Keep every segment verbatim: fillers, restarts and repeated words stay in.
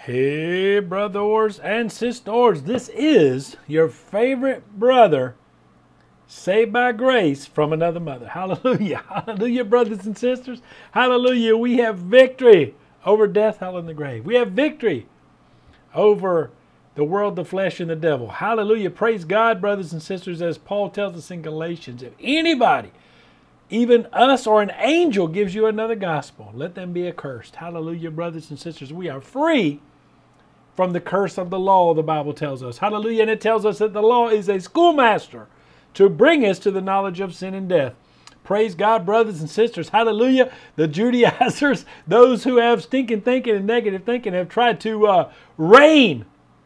Hey, brothers and sisters, this is your favorite brother, saved by grace from another mother. Hallelujah. Hallelujah, brothers and sisters. Hallelujah. We have victory over death, hell, and the grave. We have victory over the world, the flesh, and the devil. Hallelujah. Praise God, brothers and sisters, as Paul tells us in Galatians, if anybody, even us or an angel, gives you another gospel, let them be accursed. Hallelujah, brothers and sisters. We are free from the curse of the law, the Bible tells us. Hallelujah. And it tells us that the law is a schoolmaster to bring us to the knowledge of sin and death. Praise God, brothers and sisters. Hallelujah. The Judaizers, those who have stinking thinking and negative thinking, have tried to uh, rain,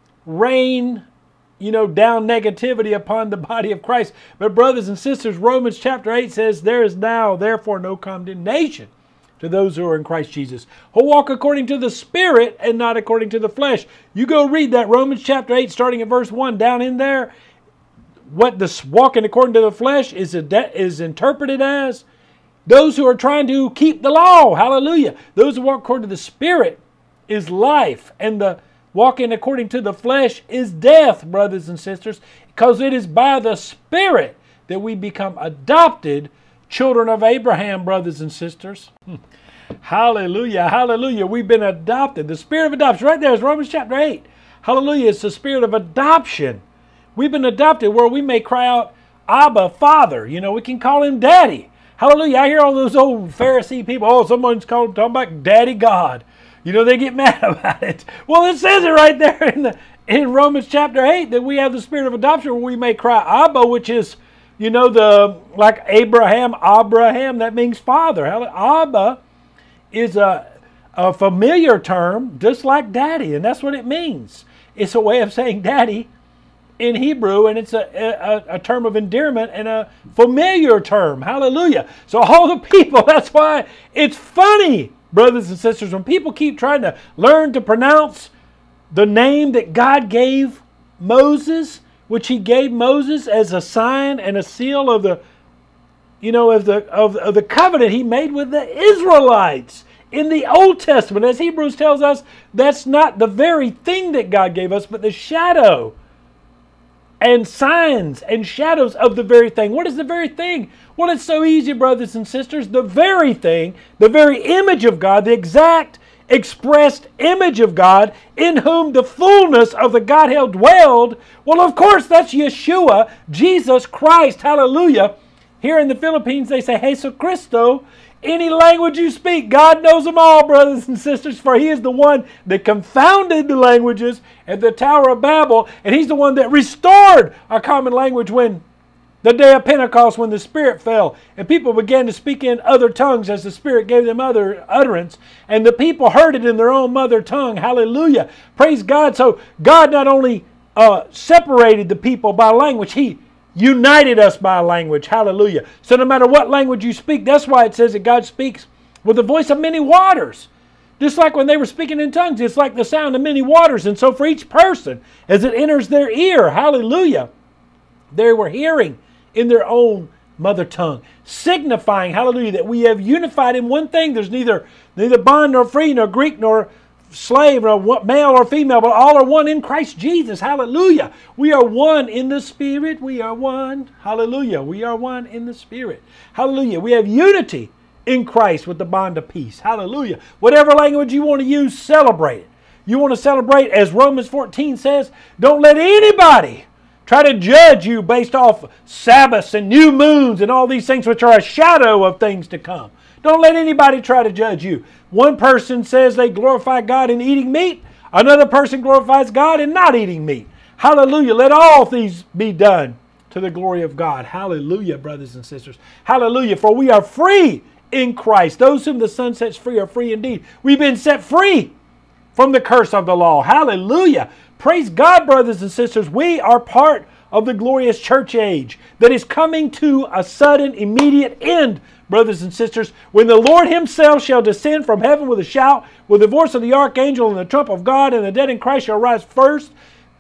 rain, you know, down negativity upon the body of Christ. But brothers and sisters, Romans chapter eight says, there is now, therefore, no condemnation to those who are in Christ Jesus, who walk according to the Spirit and not according to the flesh. You go read that Romans chapter eight, starting at verse one, down in there. What this walking according to the flesh is, a, is interpreted as those who are trying to keep the law. Hallelujah. Those who walk according to the Spirit is life, and the walking according to the flesh is death, brothers and sisters, because it is by the Spirit that we become adopted children of Abraham, brothers and sisters. Hallelujah, hallelujah. We've been adopted. The spirit of adoption, right there is Romans chapter eight. Hallelujah, it's the spirit of adoption. We've been adopted where we may cry out, Abba, Father. You know, we can call him Daddy. Hallelujah. I hear all those old Pharisee people, oh, someone's called, talking about Daddy God. You know, they get mad about it. Well, it says it right there in, the, in Romans chapter eight that we have the spirit of adoption where we may cry, Abba, which is, you know, the like Abraham, Abraham, that means father. Abba is a, a familiar term, just like daddy, and that's what it means. It's a way of saying daddy in Hebrew, and it's a, a, a term of endearment and a familiar term. Hallelujah. So all the people, that's why it's funny, brothers and sisters, when people keep trying to learn to pronounce the name that God gave Moses, which he gave Moses as a sign and a seal of the, you know, of the of, of the covenant he made with the Israelites in the Old Testament. As Hebrews tells us, that's not the very thing that God gave us, but the shadow and signs and shadows of the very thing. What is the very thing? Well, it's so easy, brothers and sisters. The very thing, the very image of God, the exact expressed image of God, in whom the fullness of the Godhead dwelled. Well, of course, that's Yeshua, Jesus Christ. Hallelujah. Here in the Philippines, they say, Jesus Christo. Any language you speak, God knows them all, brothers and sisters, for he is the one that confounded the languages at the Tower of Babel, and he's the one that restored our common language when the day of Pentecost, when the Spirit fell and people began to speak in other tongues as the Spirit gave them other utterance, and the people heard it in their own mother tongue. Hallelujah. Praise God. So God not only uh, separated the people by language, he united us by language. Hallelujah. So no matter what language you speak, that's why it says that God speaks with the voice of many waters. Just like when they were speaking in tongues, it's like the sound of many waters. And so for each person, as it enters their ear, hallelujah, they were hearing in their own mother tongue, signifying, hallelujah, that we have unified in one thing. There's neither neither bond nor free, nor Greek nor slave, nor male or female, but all are one in Christ Jesus. Hallelujah. We are one in the Spirit. We are one. Hallelujah. We are one in the Spirit. Hallelujah. We have unity in Christ with the bond of peace. Hallelujah. Whatever language you want to use, celebrate it. You want to celebrate, as Romans fourteen says, don't let anybody try to judge you based off Sabbaths and new moons and all these things which are a shadow of things to come. Don't let anybody try to judge you. One person says they glorify God in eating meat. Another person glorifies God in not eating meat. Hallelujah. Let all things be done to the glory of God. Hallelujah, brothers and sisters. Hallelujah. For we are free in Christ. Those whom the Son sets free are free indeed. We've been set free from the curse of the law. Hallelujah. Praise God, brothers and sisters. We are part of the glorious church age that is coming to a sudden, immediate end, brothers and sisters, when the Lord himself shall descend from heaven with a shout, with the voice of the archangel and the trump of God, and the dead in Christ shall rise first.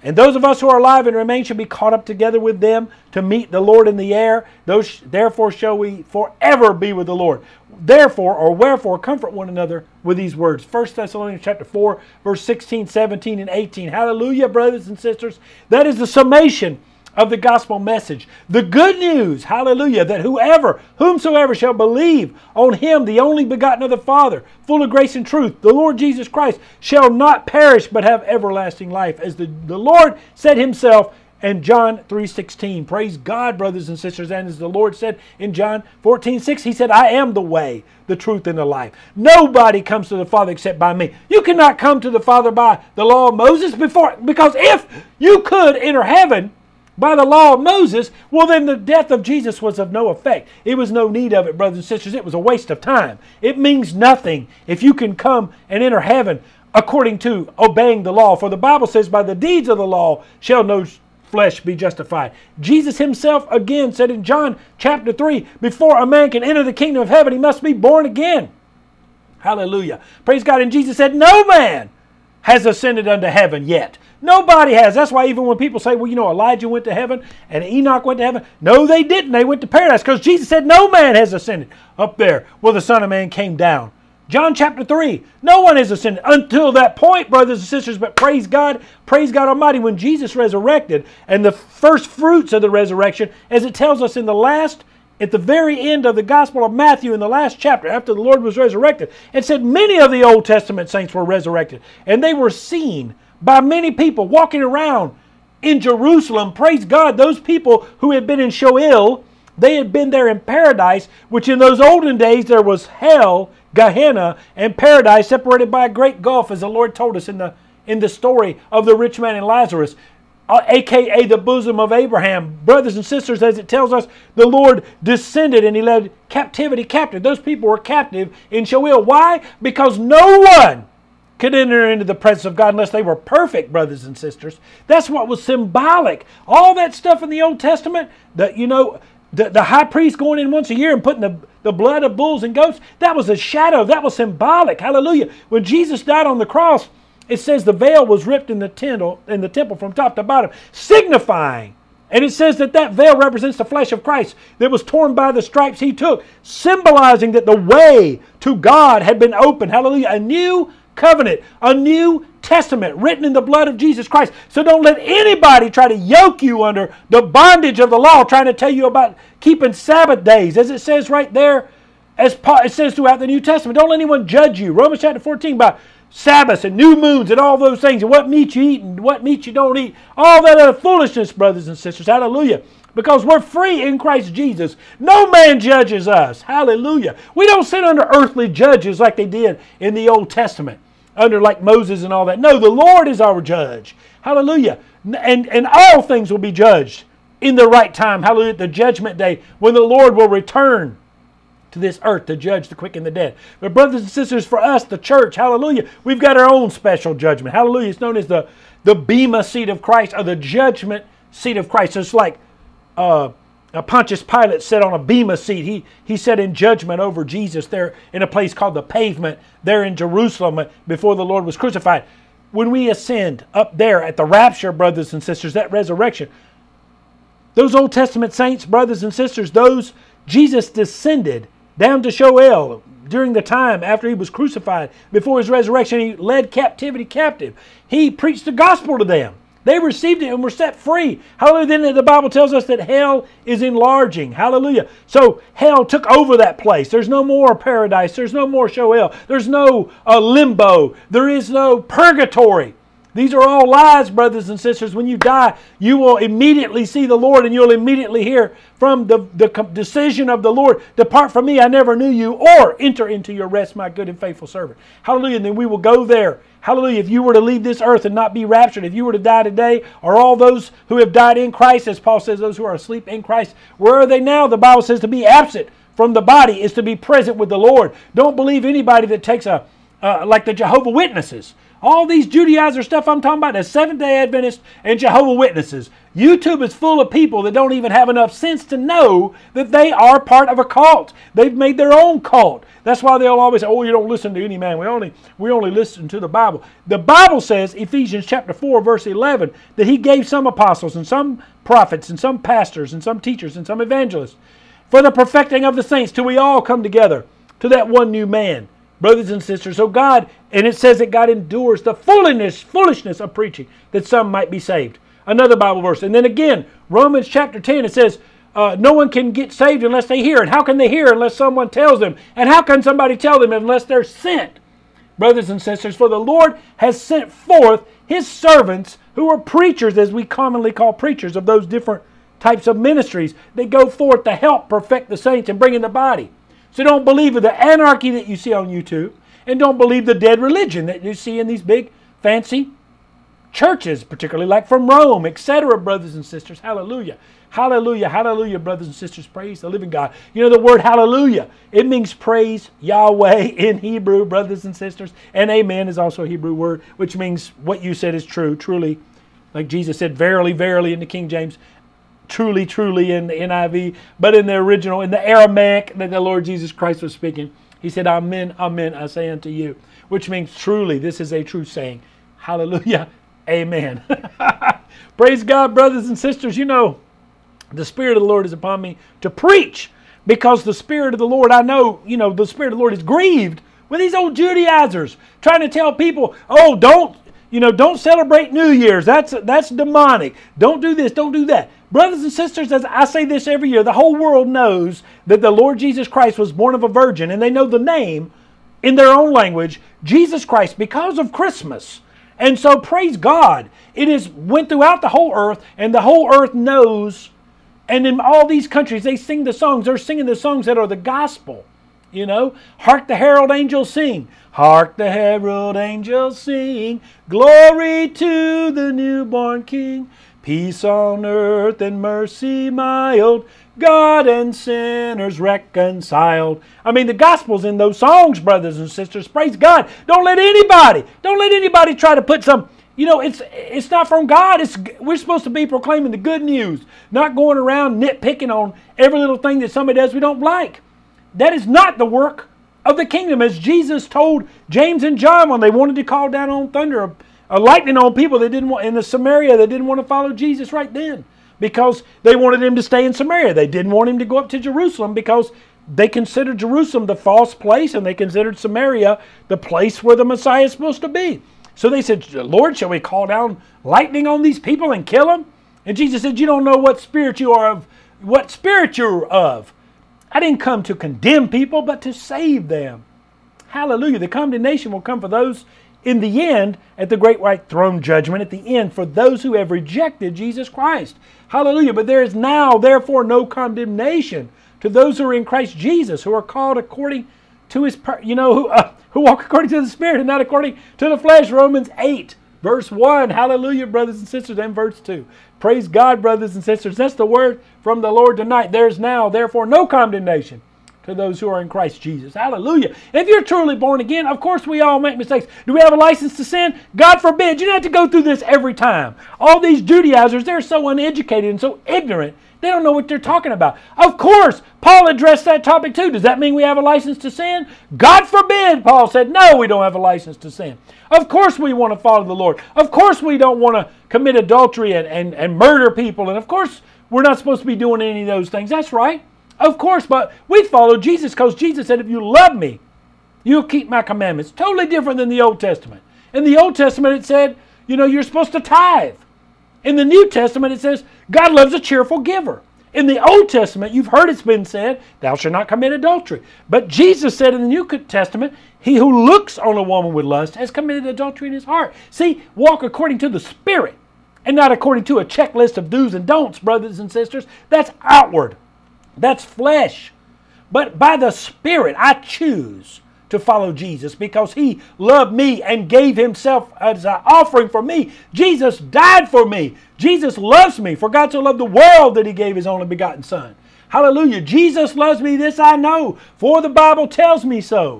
And those of us who are alive and remain shall be caught up together with them to meet the Lord in the air. Those, therefore shall we forever be with the Lord. Therefore, or wherefore, comfort one another with these words. First Thessalonians chapter four, verse sixteen, seventeen, and eighteen. Hallelujah, brothers and sisters. That is the summation of the gospel message. The good news, hallelujah, that whoever, whomsoever shall believe on him, the only begotten of the Father, full of grace and truth, the Lord Jesus Christ, shall not perish but have everlasting life. As the, the Lord said himself in John three sixteen. Praise God, brothers and sisters. And as the Lord said in John fourteen six, he said, I am the way, the truth, and the life. Nobody comes to the Father except by me. You cannot come to the Father by the law of Moses before, because if you could enter heaven by the law of Moses, well then the death of Jesus was of no effect. It was no need of it, brothers and sisters. It was a waste of time. It means nothing if you can come and enter heaven according to obeying the law. For the Bible says, by the deeds of the law shall no flesh be justified. Jesus himself again said in John chapter three, before a man can enter the kingdom of heaven, he must be born again. Hallelujah. Praise God. And Jesus said, no man has ascended unto heaven yet. Nobody has. That's why even when people say, well, you know, Elijah went to heaven and Enoch went to heaven. No, they didn't. They went to paradise, because Jesus said no man has ascended up there where the Son of Man came down. John chapter three, no one has ascended until that point, brothers and sisters. But praise God, praise God Almighty, when Jesus resurrected, and the first fruits of the resurrection, as it tells us in the last, at the very end of the Gospel of Matthew, in the last chapter, after the Lord was resurrected, it said many of the Old Testament saints were resurrected, and they were seen by many people walking around in Jerusalem. Praise God, those people who had been in Sheol, they had been there in paradise, which in those olden days there was hell, Gehenna, and paradise separated by a great gulf, as the Lord told us in the in the story of the rich man and Lazarus, uh, a k a the bosom of Abraham. Brothers and sisters, as it tells us, the Lord descended and he led captivity captive. Those people were captive in Sheol. Why? Because no one could enter into the presence of God unless they were perfect, brothers and sisters. That's what was symbolic. All that stuff in the Old Testament, that you know, the, the high priest going in once a year and putting the, the blood of bulls and goats, that was a shadow. That was symbolic. Hallelujah. When Jesus died on the cross, it says the veil was ripped in the temple, in the temple from top to bottom, signifying. And it says that that veil represents the flesh of Christ that was torn by the stripes he took, symbolizing that the way to God had been opened. Hallelujah. A new covenant, a new testament written in the blood of Jesus Christ. So don't let anybody try to yoke you under the bondage of the law, trying to tell you about keeping Sabbath days, as it says right there, as it says throughout the New Testament. Don't let anyone judge you. Romans chapter fourteen, about Sabbaths and new moons and all those things, and what meat you eat and what meat you don't eat. All that other foolishness, brothers and sisters. Hallelujah. Because we're free in Christ Jesus. No man judges us. Hallelujah. We don't sit under earthly judges like they did in the Old Testament, under like Moses and all that. No, the Lord is our judge. Hallelujah. And, and all things will be judged in the right time. Hallelujah. The judgment day, when the Lord will return to this earth to judge the quick and the dead. But brothers and sisters, for us, the church, hallelujah, we've got our own special judgment. Hallelujah. It's known as the, the Bema seat of Christ, or the judgment seat of Christ. So it's like uh, Pontius Pilate sat on a Bema seat. He, he sat in judgment over Jesus there in a place called the Pavement, there in Jerusalem before the Lord was crucified. When we ascend up there at the rapture, brothers and sisters, that resurrection, those Old Testament saints, brothers and sisters, those Jesus descended down to Sheol during the time after he was crucified, before his resurrection. He led captivity captive. He preached the gospel to them. They received it and were set free. Hallelujah. Then the Bible tells us that hell is enlarging. Hallelujah. So hell took over that place. There's no more paradise. There's no more Sheol. There's no uh, limbo. There is no purgatory. These are all lies, brothers and sisters. When you die, you will immediately see the Lord, and you'll immediately hear from the, the decision of the Lord, depart from me, I never knew you, or enter into your rest, my good and faithful servant. Hallelujah. And then we will go there. Hallelujah. If you were to leave this earth and not be raptured, if you were to die today, or all those who have died in Christ, as Paul says, those who are asleep in Christ, where are they now? The Bible says to be absent from the body is to be present with the Lord. Don't believe anybody that takes a uh, like the Jehovah Witnesses. All these Judaizer stuff I'm talking about, the Seventh-day Adventists and Jehovah Witnesses. YouTube is full of people that don't even have enough sense to know that they are part of a cult. They've made their own cult. That's why they'll always say, oh, you don't listen to any man. We only, we only listen to the Bible. The Bible says, Ephesians chapter four, verse eleven, that he gave some apostles and some prophets and some pastors and some teachers and some evangelists for the perfecting of the saints till we all come together to that one new man. Brothers and sisters, so God, and it says that God endures the foolishness, foolishness of preaching, that some might be saved. Another Bible verse. And then again, Romans chapter ten, it says, uh, no one can get saved unless they hear. And how can they hear unless someone tells them? And how can somebody tell them unless they're sent? Brothers and sisters, for the Lord has sent forth his servants who are preachers, as we commonly call preachers of those different types of ministries. They go forth to help perfect the saints and bring in the body. So don't believe in the anarchy that you see on YouTube, and don't believe the dead religion that you see in these big, fancy churches, particularly like from Rome, et cetera, brothers and sisters. Hallelujah. Hallelujah. Hallelujah, brothers and sisters. Praise the living God. You know the word hallelujah, it means praise Yahweh in Hebrew, brothers and sisters. And amen is also a Hebrew word, which means what you said is true, truly. Like Jesus said, verily, verily in the King James. Truly, truly in the N I V, but in the original, in the Aramaic that the Lord Jesus Christ was speaking, he said, amen, amen, I say unto you, which means truly, this is a true saying. Hallelujah, amen. Praise God, brothers and sisters. You know, the Spirit of the Lord is upon me to preach, because the Spirit of the Lord, I know, you know, the Spirit of the Lord is grieved with these old Judaizers trying to tell people, oh, don't, you know, don't celebrate New Year's. That's, that's demonic. Don't do this, don't do that. Brothers and sisters, as I say this every year, the whole world knows that the Lord Jesus Christ was born of a virgin, and they know the name in their own language, Jesus Christ, because of Christmas. And so praise God, it is went throughout the whole earth, and the whole earth knows, and in all these countries they sing the songs. They're singing the songs that are the gospel. You know, hark the herald angels sing. Hark the herald angels sing. Glory to the newborn King. Peace on earth and mercy mild, God and sinners reconciled. I mean, the gospel's in those songs, brothers and sisters. Praise God. Don't let anybody, don't let anybody try to put some, you know, it's it's not from God. It's we're supposed to be proclaiming the good news, not going around nitpicking on every little thing that somebody does we don't like. That is not the work of the kingdom, as Jesus told James and John when they wanted to call down on thunder, a lightning on people that didn't want in the Samaria that didn't want to follow Jesus right then, because they wanted him to stay in Samaria. They didn't want him to go up to Jerusalem because they considered Jerusalem the false place, and they considered Samaria the place where the Messiah is supposed to be. So they said, Lord, shall we call down lightning on these people and kill them? And Jesus said, you don't know what spirit you are of, what spirit you're of. I didn't come to condemn people, but to save them. Hallelujah. The condemnation will come for those in the end, at the great white throne judgment, at the end, for those who have rejected Jesus Christ. Hallelujah. But there is now, therefore, no condemnation to those who are in Christ Jesus, who are called according to his, you know, who, uh, who walk according to the Spirit and not according to the flesh. Romans eight, verse one. Hallelujah, brothers and sisters, and verse two. Praise God, brothers and sisters. That's the word from the Lord tonight. There is now, therefore, no condemnation to those who are in Christ Jesus. Hallelujah. If you're truly born again, of course we all make mistakes. Do we have a license to sin? God forbid. You don't have to go through this every time. All these Judaizers, they're so uneducated and so ignorant, they don't know what they're talking about. Of course, Paul addressed that topic too. Does that mean we have a license to sin? God forbid, Paul said. No, we don't have a license to sin. Of course we want to follow the Lord. Of course we don't want to commit adultery and, and, and murder people. And of course we're not supposed to be doing any of those things. That's right. Of course, but we follow Jesus because Jesus said, if you love me, you'll keep my commandments. Totally different than the Old Testament. In the Old Testament, it said, you know, you're supposed to tithe. In the New Testament, it says, God loves a cheerful giver. In the Old Testament, you've heard it's been said, thou shalt not commit adultery. But Jesus said in the New Testament, he who looks on a woman with lust has committed adultery in his heart. See, walk according to the Spirit and not according to a checklist of do's and don'ts, brothers and sisters. That's outward. That's flesh. But by the Spirit, I choose to follow Jesus because he loved me and gave himself as an offering for me. Jesus died for me. Jesus loves me. For God so loved the world that he gave his only begotten Son. Hallelujah. Jesus loves me. This I know, for the Bible tells me so.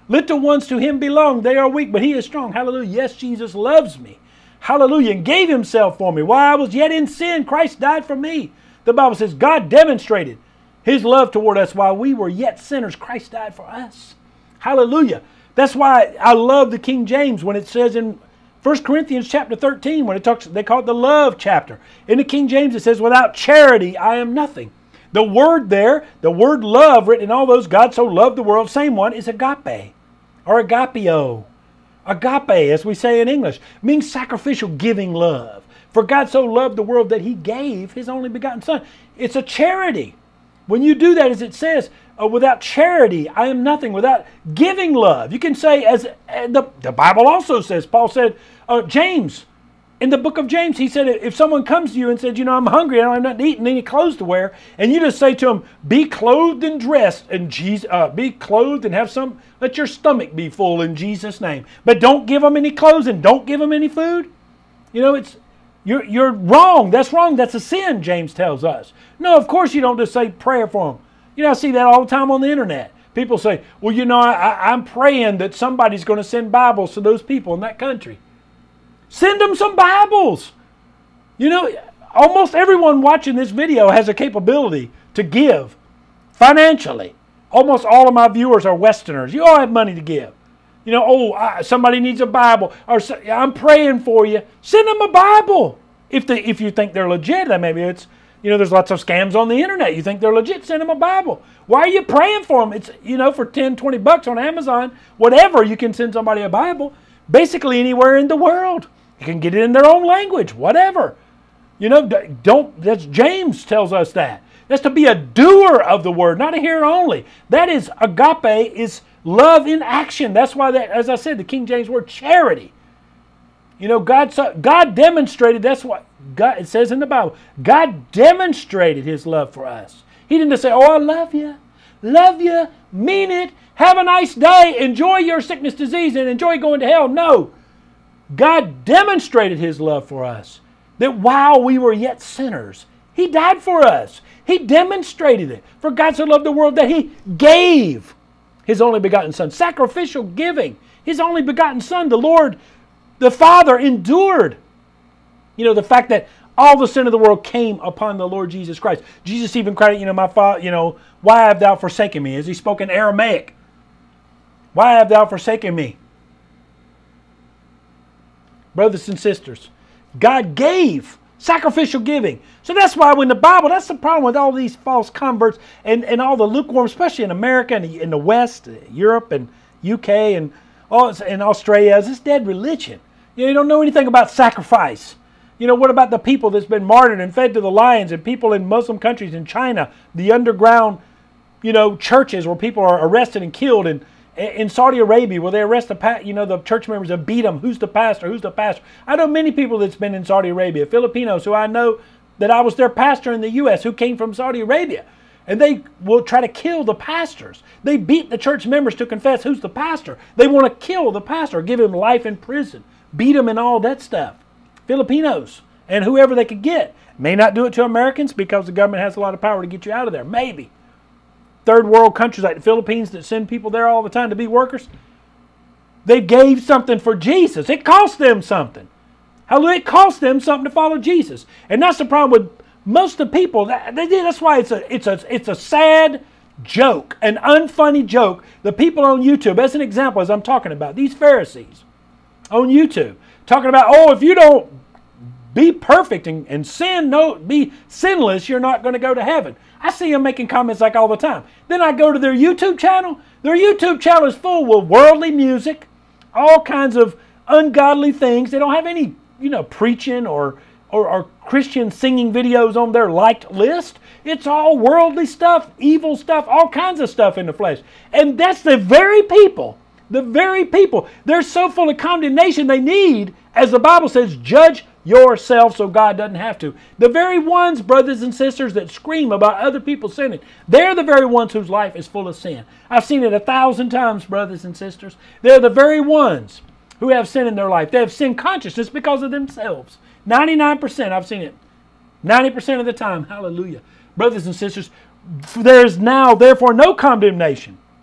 Little ones to him belong. They are weak, but he is strong. Hallelujah. Yes, Jesus loves me. Hallelujah. And gave himself for me. While I was yet in sin, Christ died for me. The Bible says God demonstrated his love toward us while we were yet sinners. Christ died for us. Hallelujah. That's why I love the King James when it says in First Corinthians chapter thirteen, when it talks, they call it the love chapter. In the King James it says, without charity I am nothing. The word there, the word love written in all those, God so loved the world, same one, is agape or agapio. Agape, as we say in English, means sacrificial giving love. For God so loved the world that he gave his only begotten Son. It's a charity. When you do that, as it says, uh, without charity, I am nothing. Without giving love. You can say, as uh, the, the Bible also says, Paul said, uh, James, in the book of James, he said, if someone comes to you and says, you know, I'm hungry, I don't have nothing to eat and any clothes to wear, and you just say to him, be clothed and dressed, and Jesus, uh, be clothed and have some, let your stomach be full in Jesus' name. But don't give them any clothes and don't give them any food. You know, it's, you're, you're wrong. That's wrong. That's a sin, James tells us. No, of course you don't just say prayer for them. You know, I see that all the time on the internet. People say, well, you know, I, I'm praying that somebody's going to send Bibles to those people in that country. Send them some Bibles. You know, almost everyone watching this video has a capability to give financially. Almost all of my viewers are Westerners. You all have money to give. You know, oh, I, somebody needs a Bible, or I'm praying for you. Send them a Bible. If they, if you think they're legit, then maybe it's, you know, there's lots of scams on the internet. You think they're legit, send them a Bible. Why are you praying for them? It's, you know, for ten, twenty bucks on Amazon, whatever, you can send somebody a Bible. Basically anywhere in the world. You can get it in their own language, whatever. You know, don't, that's James tells us that. That's to be a doer of the word, not a hearer only. That is, agape is love in action. That's why, that, as I said, the King James word, charity. You know, God, God demonstrated, that's what God, it says in the Bible, God demonstrated his love for us. He didn't just say, oh, I love you, love you, mean it, have a nice day, enjoy your sickness, disease, and enjoy going to hell. No. God demonstrated his love for us, that while we were yet sinners, he died for us. He demonstrated it. For God so loved the world that he gave his only begotten Son. Sacrificial giving. His only begotten Son, the Lord, the Father, endured. You know, the fact that all the sin of the world came upon the Lord Jesus Christ. Jesus even cried, you know, my Father, you know, why have thou forsaken me? As he spoke in Aramaic. Why have thou forsaken me? Brothers and sisters, God gave sacrificial giving. So that's why when the Bible, that's the problem with all these false converts and, and all the lukewarm, especially in America and in the West, Europe and U K and, all, and Australia, is this dead religion. You know, you don't know anything about sacrifice. You know, what about the people that's been martyred and fed to the lions, and people in Muslim countries in China, the underground, you know, churches where people are arrested and killed, and in Saudi Arabia, where they arrest the, pa- you know, the church members and beat them. Who's the pastor? Who's the pastor? I know many people that's been in Saudi Arabia, Filipinos who I know that I was their pastor in the U S who came from Saudi Arabia. And they will try to kill the pastors. They beat the church members to confess who's the pastor. They want to kill the pastor, give him life in prison, beat him and all that stuff. Filipinos and whoever they could get. May not do it to Americans because the government has a lot of power to get you out of there. Maybe. Third world countries like the Philippines that send people there all the time to be workers, they gave something for Jesus. It cost them something. Hallelujah. It cost them something to follow Jesus. And that's the problem with most of the people. That, they did. That's why it's a, it's, a, it's a sad joke, an unfunny joke. The people on YouTube, as an example, as I'm talking about, these Pharisees on YouTube, talking about, oh, if you don't be perfect and, and sin, no, be sinless, you're not going to go to heaven. I see them making comments like all the time. Then I go to their YouTube channel. Their YouTube channel is full with worldly music, all kinds of ungodly things. They don't have any, you know, preaching or, or, or Christian singing videos on their liked list. It's all worldly stuff, evil stuff, all kinds of stuff in the flesh. And that's the very people, the very people, they're so full of condemnation they need, as the Bible says, judge yourself so God doesn't have to. The very ones, brothers and sisters, that scream about other people sinning, they're the very ones whose life is full of sin. I've seen it a thousand times, brothers and sisters. They're the very ones who have sin in their life. They have sin consciousness because of themselves. ninety-nine percent, I've seen it. ninety percent of the time. Hallelujah. Brothers and sisters, there is now, therefore, no condemnation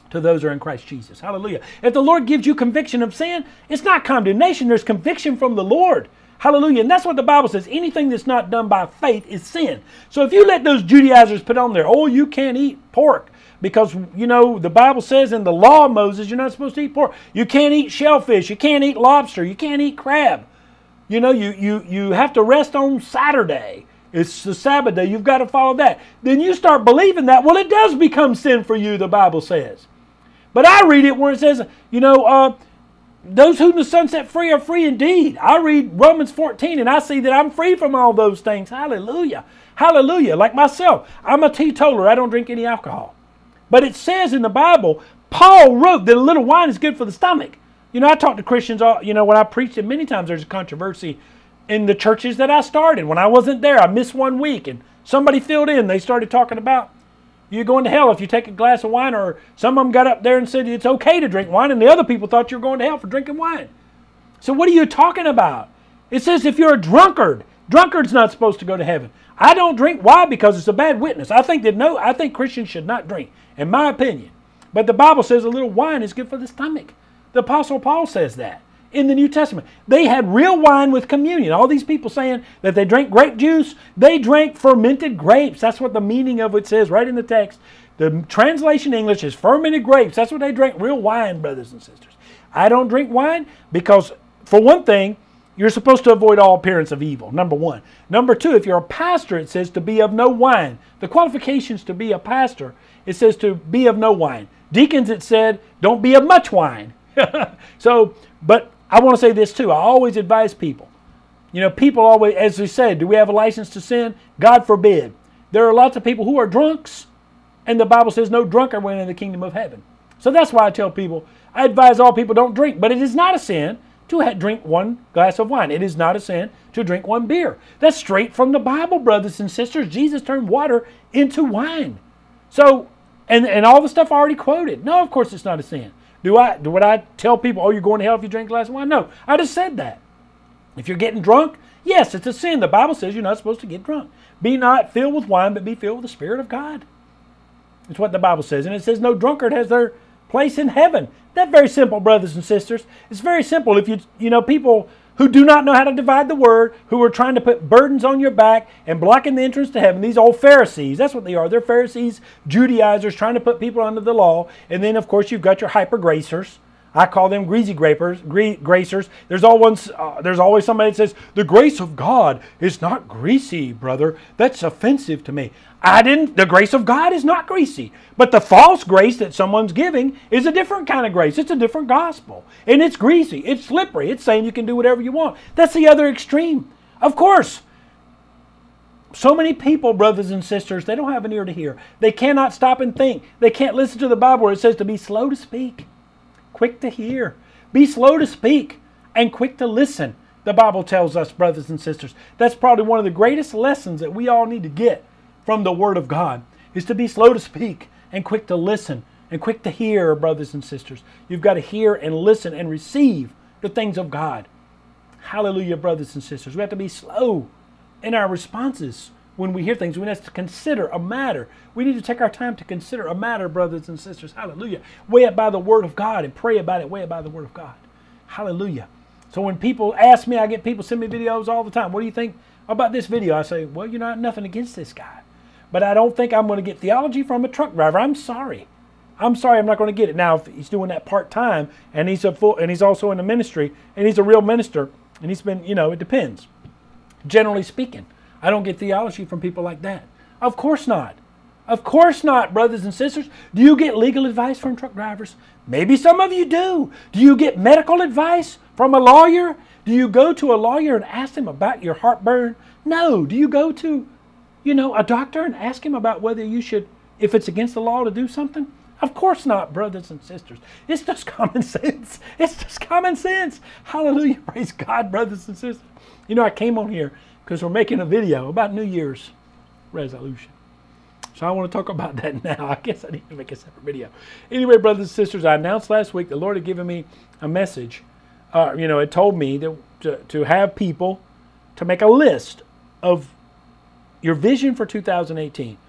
to those who are in Christ Jesus. Hallelujah. If the Lord gives you conviction of sin, it's not condemnation. There's conviction from the Lord. Hallelujah. And that's what the Bible says. Anything that's not done by faith is sin. So if you let those Judaizers put on there, oh, you can't eat pork because, you know, the Bible says in the law of Moses, you're not supposed to eat pork. You can't eat shellfish. You can't eat lobster. You can't eat crab. You know, you, you, you have to rest on Saturday. It's the Sabbath day. You've got to follow that. Then you start believing that. Well, it does become sin for you, the Bible says. But I read it where it says, you know, uh, those whom the Son set free are free indeed. I read Romans fourteen and I see that I'm free from all those things. Hallelujah. Hallelujah. Like myself, I'm a teetotaler. I don't drink any alcohol. But it says in the Bible, Paul wrote that a little wine is good for the stomach. You know, I talk to Christians, all, you know, when I preach it, many times there's a controversy in the churches that I started. When I wasn't there, I missed one week and somebody filled in. They started talking about, you're going to hell if you take a glass of wine, or some of them got up there and said it's okay to drink wine, and the other people thought you were going to hell for drinking wine. So what are you talking about? It says if you're a drunkard, drunkard's not supposed to go to heaven. I don't drink. Why? Because it's a bad witness. I think that no, I think Christians should not drink, in my opinion. But the Bible says a little wine is good for the stomach. The Apostle Paul says that in the New Testament. They had real wine with communion. All these people saying that they drank grape juice, they drank fermented grapes. That's what the meaning of it says right in the text. The translation English is fermented grapes. That's what they drank, real wine, brothers and sisters. I don't drink wine because, for one thing, you're supposed to avoid all appearance of evil, number one. Number two, if you're a pastor, it says to be of no wine. The qualifications to be a pastor, it says to be of no wine. Deacons, it said, don't be of much wine. So, but I want to say this too. I always advise people. You know, people always, as we said, do we have a license to sin? God forbid. There are lots of people who are drunks, and the Bible says no drunkard went in the kingdom of heaven. So that's why I tell people, I advise all people don't drink. But it is not a sin to drink one glass of wine. It is not a sin to drink one beer. That's straight from the Bible, brothers and sisters. Jesus turned water into wine. So, and, and all the stuff I already quoted. No, of course it's not a sin. Do I, do, would I tell people, oh, you're going to hell if you drink a glass of wine? No, I just said that. If you're getting drunk, yes, it's a sin. The Bible says you're not supposed to get drunk. Be not filled with wine, but be filled with the Spirit of God. That's what the Bible says. And it says no drunkard has their place in heaven. That's very simple, brothers and sisters. It's very simple. If you, you know, people who do not know how to divide the word, who are trying to put burdens on your back and blocking the entrance to heaven, these old Pharisees, that's what they are. They're Pharisees, Judaizers, trying to put people under the law. And then, of course, you've got your hyper-gracers. I call them greasy grapers, gre- gracers. There's, all ones, uh, there's always somebody that says, the grace of God is not greasy, brother. That's offensive to me. I didn't, the grace of God is not greasy. But the false grace that someone's giving is a different kind of grace. It's a different gospel. And it's greasy. It's slippery. It's saying you can do whatever you want. That's the other extreme. Of course, so many people, brothers and sisters, they don't have an ear to hear. They cannot stop and think. They can't listen to the Bible where it says to be slow to speak, quick to hear. Be slow to speak and quick to listen. The Bible tells us, brothers and sisters, that's probably one of the greatest lessons that we all need to get from the Word of God, is to be slow to speak and quick to listen and quick to hear, brothers and sisters. You've got to hear and listen and receive the things of God. Hallelujah, brothers and sisters. We have to be slow in our responses when we hear things. We have to consider a matter. We need to take our time to consider a matter, brothers and sisters. Hallelujah. Weigh it by the Word of God and pray about it. Weigh it by the Word of God. Hallelujah. So when people ask me, I get people send me videos all the time. What do you think about this video? I say, well, you know, nothing against this guy. But I don't think I'm going to get theology from a truck driver. I'm sorry. I'm sorry I'm not going to get it. Now, if he's doing that part-time, and he's a full, and he's also in the ministry, and he's a real minister, and he's been, you know, it depends. Generally speaking, I don't get theology from people like that. Of course not. Of course not, brothers and sisters. Do you get legal advice from truck drivers? Maybe some of you do. Do you get medical advice from a lawyer? Do you go to a lawyer and ask them about your heartburn? No. Do you go to, you know, a doctor and ask him about whether you should, if it's against the law to do something? Of course not, brothers and sisters. It's just common sense. It's just common sense. Hallelujah. Praise God, brothers and sisters. You know, I came on here because we're making a video about New Year's resolution. So I want to talk about that now. I guess I need to make a separate video. Anyway, brothers and sisters, I announced last week the Lord had given me a message. Uh, you know, it told me that to, to have people to make a list of your vision for two thousand eighteen.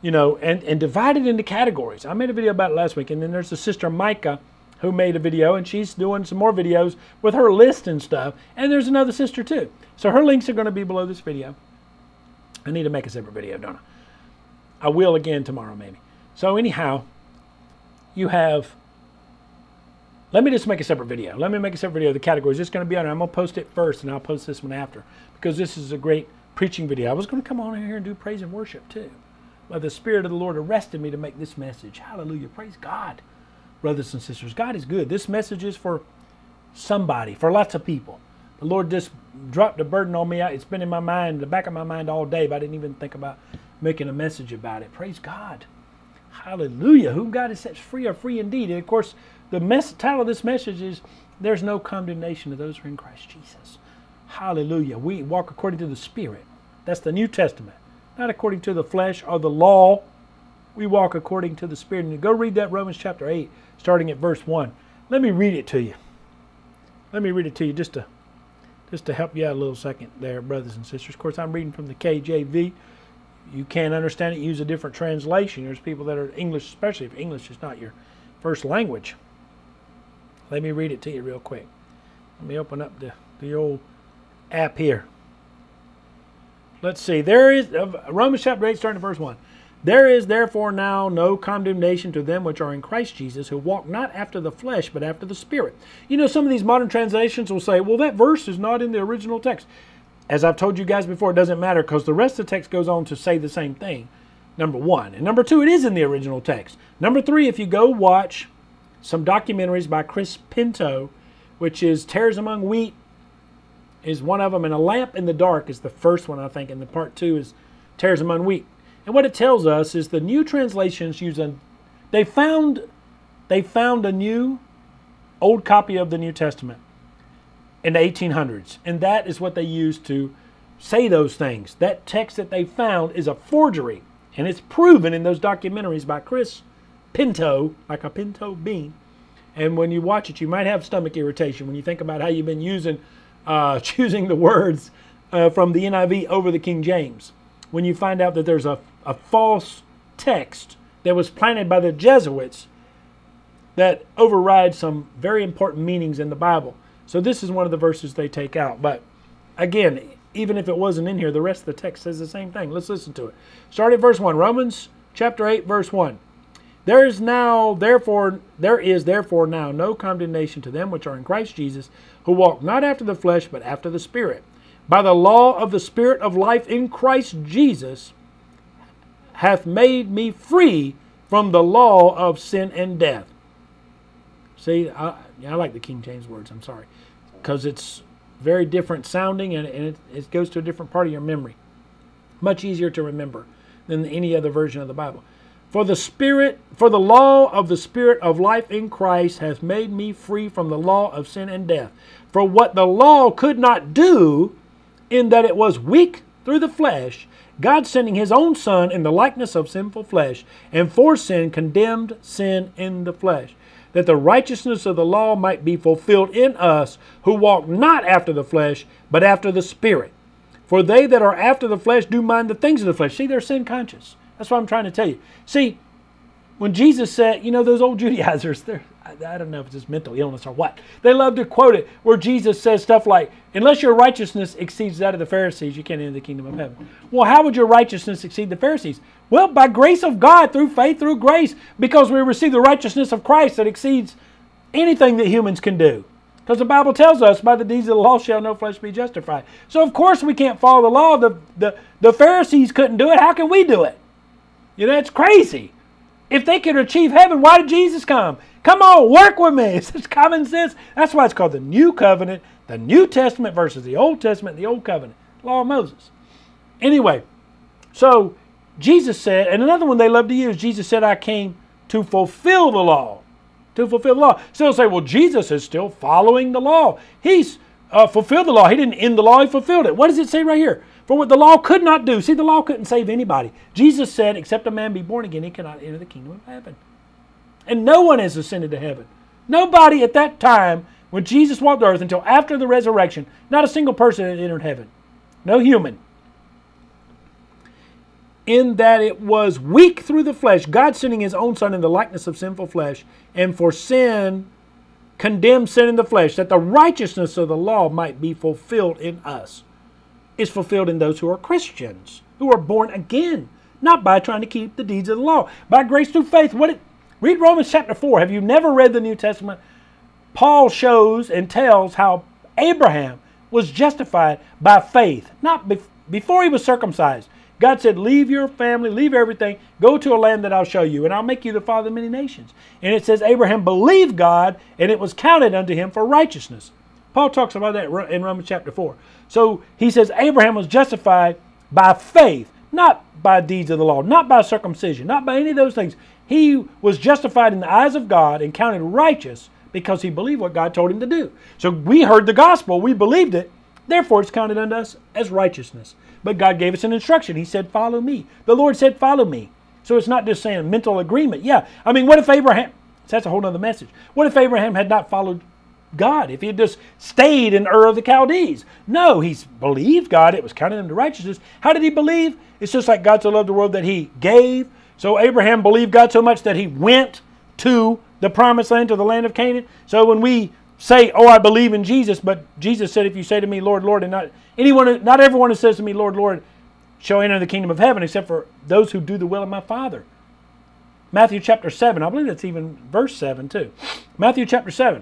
you know, and, and divide it into categories. I made a video about it last week, and then there's the sister Micah who made a video, and she's doing some more videos with her list and stuff, and there's another sister too. So her links are going to be below this video. I need to make a separate video, don't I? I will again tomorrow maybe. So anyhow, you have, let me just make a separate video. Let me make a separate video of the categories. It's going to be on there. I'm going to post it first, and I'll post this one after, because this is a great preaching video. I was going to come on here and do praise and worship too, but the Spirit of the Lord arrested me to make this message. Hallelujah. Praise God. Brothers and sisters, God is good. This message is for somebody, for lots of people. The Lord just dropped a burden on me. It's been in my mind, the back of my mind all day, but I didn't even think about making a message about it. Praise God. Hallelujah. Whom God has set free are free indeed. And of course, the mess- title of this message is, There's No Condemnation to Those Who are in Christ Jesus. Hallelujah. We walk according to the Spirit. That's the New Testament. Not according to the flesh or the law. We walk according to the Spirit. And go read that Romans chapter eight, starting at verse one. Let me read it to you. Let me read it to you just to, just to help you out a little second there, brothers and sisters. Of course, I'm reading from the K J V. You can't understand it, use a different translation. There's people that are English, especially if English is not your first language. Let me read it to you real quick. Let me open up the, the old app here. Let's see. There is, uh, Romans chapter eight, starting at verse one. There is therefore now no condemnation to them which are in Christ Jesus, who walk not after the flesh, but after the Spirit. You know, some of these modern translations will say, well, that verse is not in the original text. As I've told you guys before, it doesn't matter, because the rest of the text goes on to say the same thing, number one. And number two, it is in the original text. Number three, if you go watch some documentaries by Chris Pinto, which is Tares Among Wheat, is one of them, and A Lamp in the Dark is the first one, I think, and the part two is Tares Among Wheat. And what it tells us is the new translations use a, they found, they found a new old copy of the New Testament in the eighteen hundreds. And that is what they used to say those things. That text that they found is a forgery. And it's proven in those documentaries by Chris Pinto, like a pinto bean. And when you watch it, you might have stomach irritation when you think about how you've been using, uh, choosing the words uh, from the N I V over the King James. When you find out that there's a, a false text that was planted by the Jesuits that overrides some very important meanings in the Bible. So this is one of the verses they take out. But again, even if it wasn't in here, the rest of the text says the same thing. Let's listen to it. Start at verse one. Romans chapter eight, verse one. There is now, therefore, there is therefore now no condemnation to them which are in Christ Jesus, who walk not after the flesh, but after the Spirit. By the law of the Spirit of life in Christ Jesus hath made me free from the law of sin and death. See, I, I like the King James words, I'm sorry, because it's very different sounding, and, and it, it goes to a different part of your memory. Much easier to remember than any other version of the Bible. For the Spirit, for the law of the Spirit of life in Christ hath made me free from the law of sin and death. For what the law could not do, in that it was weak through the flesh, God sending his own Son in the likeness of sinful flesh, and for sin condemned sin in the flesh, that the righteousness of the law might be fulfilled in us, who walk not after the flesh, but after the Spirit. For they that are after the flesh do mind the things of the flesh. See, they're sin conscious. That's what I'm trying to tell you. See, when Jesus said, you know, those old Judaizers, they're, I, I don't know if it's just mental illness or what. They love to quote it where Jesus says stuff like, unless your righteousness exceeds that of the Pharisees, you can't enter the kingdom of heaven. Well, how would your righteousness exceed the Pharisees? Well, by grace of God, through faith, through grace, because we receive the righteousness of Christ that exceeds anything that humans can do. Because the Bible tells us, by the deeds of the law shall no flesh be justified. So, of course, we can't follow the law. The, the, the Pharisees couldn't do it. How can we do it? You know, it's crazy. If they could achieve heaven, why did Jesus come? Come on, work with me. It's just common sense. That's why it's called the New Covenant, the New Testament versus the Old Testament, the Old Covenant, Law of Moses. Anyway, so Jesus said, and another one they love to use, Jesus said, I came to fulfill the law. To fulfill the law. So they'll say, well, Jesus is still following the law. He's uh, fulfilled the law. He didn't end the law, he fulfilled it. What does it say right here? For what the law could not do. See, the law couldn't save anybody. Jesus said, except a man be born again, he cannot enter the kingdom of heaven. And no one has ascended to heaven. Nobody at that time, when Jesus walked the earth, until after the resurrection, not a single person had entered heaven. No human. in that it was weak through the flesh, God sending his own Son in the likeness of sinful flesh, and for sin, condemned sin in the flesh, that the righteousness of the law might be fulfilled in us. Is fulfilled in those who are Christians, who are born again, not by trying to keep the deeds of the law, by grace through faith. What it, read Romans chapter four. Have you never read the New Testament? Paul shows and tells how Abraham was justified by faith, not be, before he was circumcised. God said, leave your family, leave everything, go to a land that I'll show you, and I'll make you the father of many nations. And it says Abraham believed God, and it was counted unto him for righteousness. Paul talks about that in Romans chapter four. So he says Abraham was justified by faith, not by deeds of the law, not by circumcision, not by any of those things. He was justified in the eyes of God and counted righteous because he believed what God told him to do. So we heard the gospel, we believed it, therefore it's counted unto us as righteousness. But God gave us an instruction. He said, follow me. The Lord said, follow me. So it's not just saying mental agreement. Yeah, I mean, what if Abraham, that's a whole other message. What if Abraham had not followed God? If he had just stayed in Ur of the Chaldees? No, he's believed God. It was counted unto righteousness. How did he believe? It's just like God so loved the world that he gave. So Abraham believed God so much that he went to the promised land, to the land of Canaan. So when we say, oh, I believe in Jesus, but Jesus said, if you say to me, Lord, Lord, and not anyone, not everyone who says to me, Lord, Lord, shall enter the kingdom of heaven, except for those who do the will of my Father. Matthew chapter seven, I believe that's even verse seven too. Matthew chapter seven.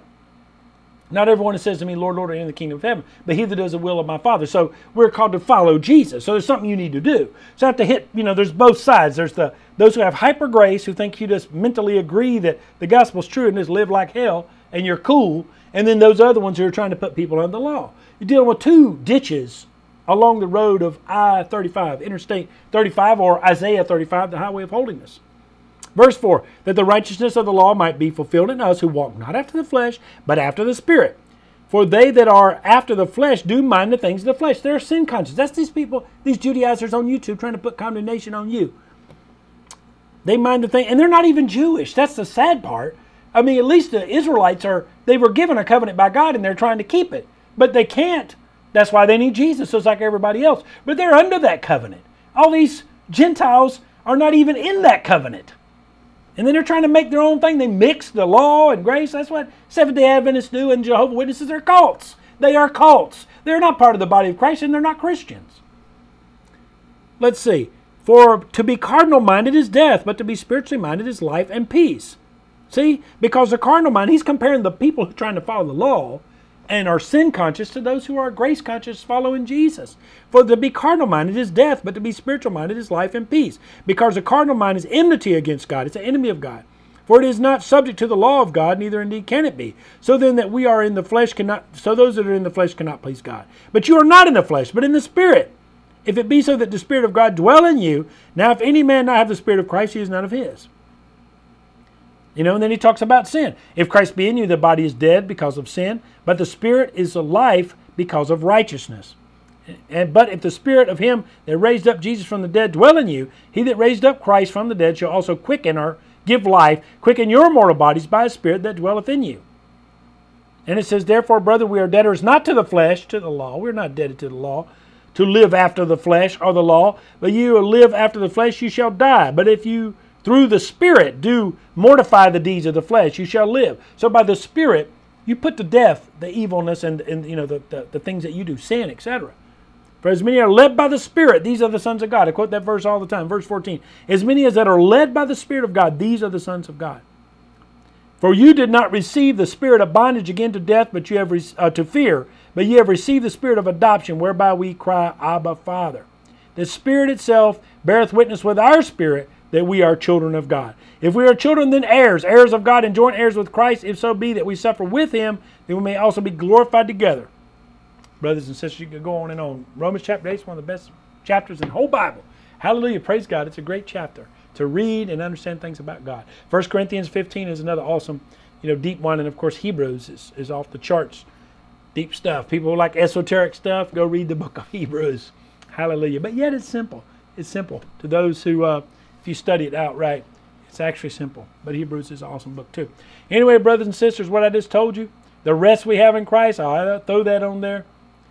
Not everyone who says to me, Lord, Lord, will enter the kingdom of heaven, but he that does the will of my Father. So we're called to follow Jesus. So there's something you need to do. So I have to hit, you know, there's both sides. There's the those who have hyper grace, who think you just mentally agree that the gospel's true and just live like hell and you're cool. And then those other ones who are trying to put people under the law. You're dealing with two ditches along the road of I thirty-five, Interstate thirty-five, or Isaiah thirty-five, the highway of holiness. Verse four, that the righteousness of the law might be fulfilled in us who walk not after the flesh, but after the Spirit. For they that are after the flesh do mind the things of the flesh. They're sin conscious. That's these people, these Judaizers on YouTube trying to put condemnation on you. They mind the thing, and they're not even Jewish. That's the sad part. I mean, at least the Israelites are, they were given a covenant by God and they're trying to keep it. But they can't. That's why they need Jesus, just like everybody else. But they're under that covenant. All these Gentiles are not even in that covenant. And then they're trying to make their own thing. They mix the law and grace. That's what Seventh-day Adventists do, and Jehovah's Witnesses are cults. They are cults. They're not part of the body of Christ, and they're not Christians. Let's see. For to be carnal-minded is death, but to be spiritually minded is life and peace. See? Because the carnal mind, he's comparing the people who are trying to follow the law and are sin conscious to those who are grace conscious following Jesus. For to be carnal minded is death, but to be spiritual minded is life and peace. Because the carnal mind is enmity against God. It's an enemy of God. For it is not subject to the law of God, neither indeed can it be. So then that we are in the flesh cannot, so those that are in the flesh cannot please God. But you are not in the flesh, but in the Spirit. If it be so that the Spirit of God dwell in you, now if any man not have the Spirit of Christ, he is none of his. You know, and then he talks about sin. If Christ be in you, the body is dead because of sin, but the Spirit is alive because of righteousness. And but if the Spirit of him that raised up Jesus from the dead dwell in you, he that raised up Christ from the dead shall also quicken or give life, quicken your mortal bodies by his Spirit that dwelleth in you. And it says, therefore, brother, we are debtors not to the flesh, to the law. We're not debted to the law, to live after the flesh or the law. But you will live after the flesh, you shall die. But if you through the Spirit do mortify the deeds of the flesh, you shall live. So by the Spirit, you put to death the evilness and, and you know the, the, the things that you do, sin, et cetera. For as many are led by the Spirit, these are the sons of God. I quote that verse all the time, verse fourteen. As many as that are led by the Spirit of God, these are the sons of God. For you did not receive the spirit of bondage again to death, but you have re- uh, to fear, but ye have received the spirit of adoption, whereby we cry, Abba, Father. The Spirit itself beareth witness with our spirit that we are children of God. If we are children, then heirs, heirs of God, and joint heirs with Christ, if so be that we suffer with him, then we may also be glorified together. Brothers and sisters, you can go on and on. Romans chapter eight is one of the best chapters in the whole Bible. Hallelujah, praise God. It's a great chapter to read and understand things about God. First Corinthians fifteen is another awesome, you know, deep one. And of course, Hebrews is, is off the charts. Deep stuff. People who like esoteric stuff, go read the book of Hebrews. Hallelujah. But yet it's simple. It's simple. To those who... Uh, If you study it outright, it's actually simple. But Hebrews is an awesome book too. Anyway, brothers and sisters, what I just told you, the rest we have in Christ, I'll throw that on there.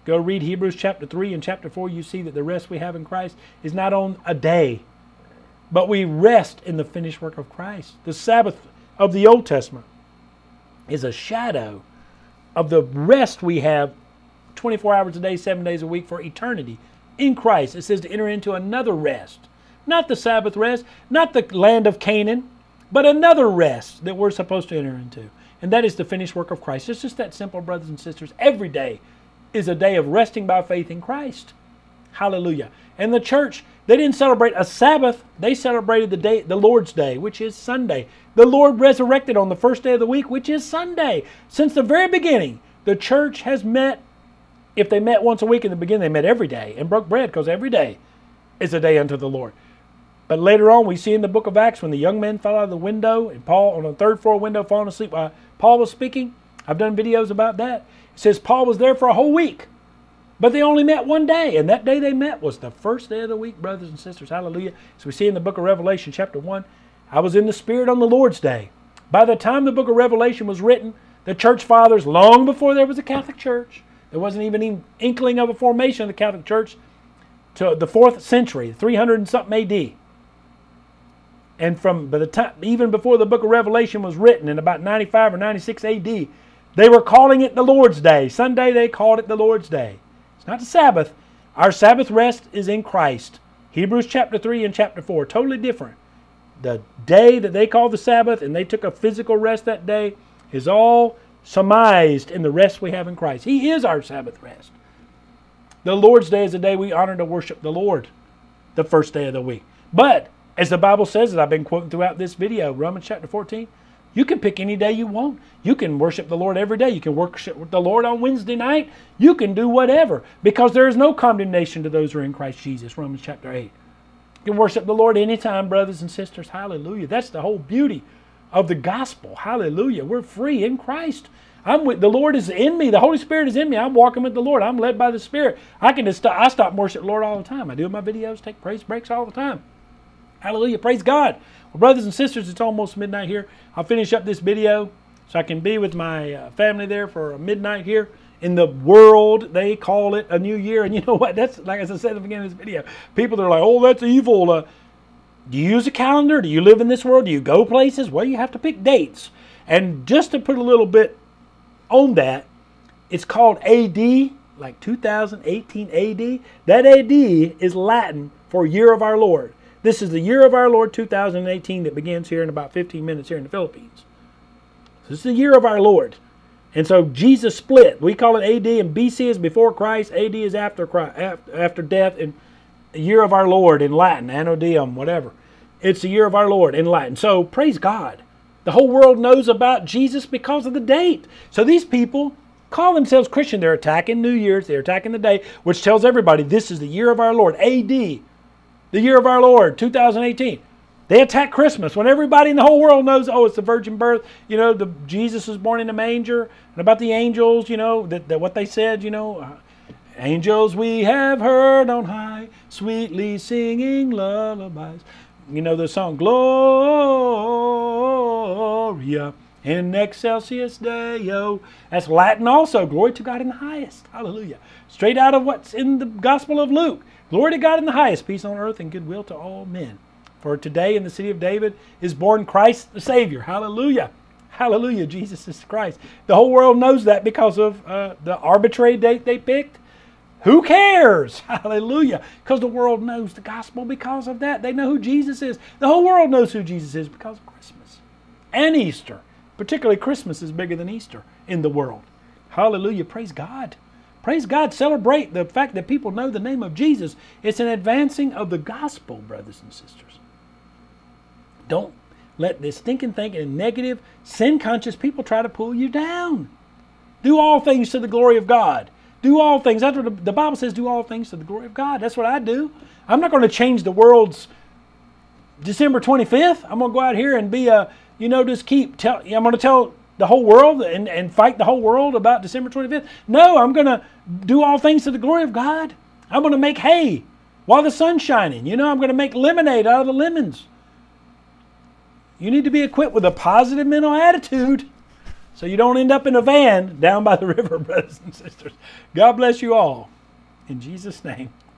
Go read Hebrews chapter three and chapter four. You see that the rest we have in Christ is not on a day, but we rest in the finished work of Christ. The Sabbath of the Old Testament is a shadow of the rest we have twenty-four hours a day, seven days a week for eternity in Christ. It says to enter into another rest. Not the Sabbath rest, not the land of Canaan, but another rest that we're supposed to enter into. And that is the finished work of Christ. It's just that simple, brothers and sisters. Every day is a day of resting by faith in Christ. Hallelujah. And the church, they didn't celebrate a Sabbath. They celebrated the day, the Lord's Day, which is Sunday. The Lord resurrected on the first day of the week, which is Sunday. Since the very beginning, the church has met. If they met once a week in the beginning, they met every day and broke bread, because every day is a day unto the Lord. But later on, we see in the book of Acts when the young men fell out of the window and Paul on the third floor window falling asleep while Paul was speaking. I've done videos about that. It says Paul was there for a whole week, but they only met one day. And that day they met was the first day of the week, brothers and sisters. Hallelujah. So we see in the book of Revelation, chapter one, I was in the Spirit on the Lord's day. By the time the book of Revelation was written, the church fathers, long before there was a Catholic Church, there wasn't even an inkling of a formation of the Catholic Church to the fourth century, three hundred and something A D. And from by the time, even before the book of Revelation was written in about ninety-five or ninety-six A D, they were calling it the Lord's Day. Sunday they called it the Lord's Day. It's not the Sabbath. Our Sabbath rest is in Christ. Hebrews chapter three and chapter four, totally different. The day that they call the Sabbath and they took a physical rest that day is all surmised in the rest we have in Christ. He is our Sabbath rest. The Lord's Day is the day we honor to worship the Lord, the first day of the week. But as the Bible says, as I've been quoting throughout this video, Romans chapter fourteen, you can pick any day you want. You can worship the Lord every day. You can worship the Lord on Wednesday night. You can do whatever, because there is no condemnation to those who are in Christ Jesus, Romans chapter eight. You can worship the Lord anytime, brothers and sisters. Hallelujah. That's the whole beauty of the gospel. Hallelujah. We're free in Christ. I'm with the Lord is in me. The Holy Spirit is in me. I'm walking with the Lord. I'm led by the Spirit. I can just stop, I stop and worship the Lord all the time. I do my videos, take praise breaks all the time. Hallelujah. Praise God. Well, brothers and sisters, it's almost midnight here. I'll finish up this video so I can be with my uh, family there for a midnight here. In the world, they call it a new year. And you know what? That's, like as I said at the beginning of this video, people are like, oh, that's evil. Uh, do you use a calendar? Do you live in this world? Do you go places? Well, you have to pick dates. And just to put a little bit on that, it's called A D, like two thousand eighteen A D. That A D is Latin for Year of Our Lord. This is the year of our Lord two thousand eighteen that begins here in about fifteen minutes here in the Philippines. So this is the year of our Lord. And so Jesus split. We call it A D, and B C is before Christ, A D is after Christ, after death, and the year of our Lord in Latin, Anno Diem, whatever. It's the year of our Lord in Latin. So praise God. The whole world knows about Jesus because of the date. So these people call themselves Christian. They're attacking New Year's. They're attacking the day, which tells everybody this is the year of our Lord, A D. The year of our Lord, two thousand eighteen. They attack Christmas when everybody in the whole world knows, oh, it's the virgin birth. You know, the Jesus was born in a manger. And about the angels, you know, that, that what they said, you know, uh, angels we have heard on high, sweetly singing lullabies. You know the song, Gloria in excelsis Deo. That's Latin also. Glory to God in the highest. Hallelujah. Straight out of what's in the Gospel of Luke. Glory to God in the highest, peace on earth and goodwill to all men. For today in the city of David is born Christ the Savior. Hallelujah. Hallelujah. Jesus is Christ. The whole world knows that because of uh, the arbitrary date they picked. Who cares? Hallelujah. Because the world knows the gospel because of that. They know who Jesus is. The whole world knows who Jesus is because of Christmas and Easter. Particularly Christmas is bigger than Easter in the world. Hallelujah. Praise God. Praise God. Celebrate the fact that people know the name of Jesus. It's an advancing of the gospel, brothers and sisters. Don't let this stinking thinking and negative, sin-conscious people try to pull you down. Do all things to the glory of God. Do all things. That's what the Bible says, do all things to the glory of God. That's what I do. I'm not going to change the world's December twenty-fifth. I'm going to go out here and be a, you know, just keep, tell, I'm going to tell the whole world and, and fight the whole world about December twenty-fifth. No, I'm going to do all things to the glory of God. I'm going to make hay while the sun's shining. You know, I'm going to make lemonade out of the lemons. You need to be equipped with a positive mental attitude. so you don't end up in a van down by the river, brothers and sisters. God bless you all. In Jesus' name.